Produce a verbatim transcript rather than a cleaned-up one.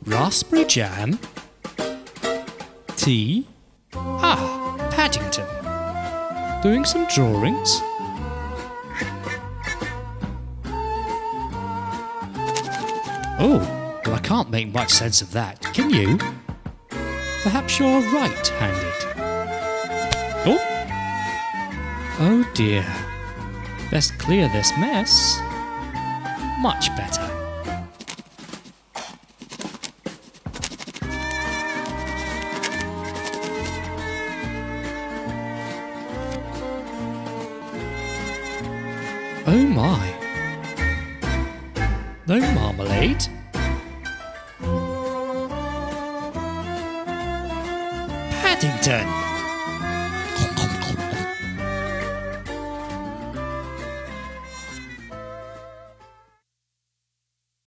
Raspberry jam? Tea? Ah, Paddington. Doing some drawings? Oh, well, I can't make much sense of that, can you? Perhaps you're right-handed. Oh! Oh dear. Best clear this mess. Much better. Oh my. No marmalade? Paddington!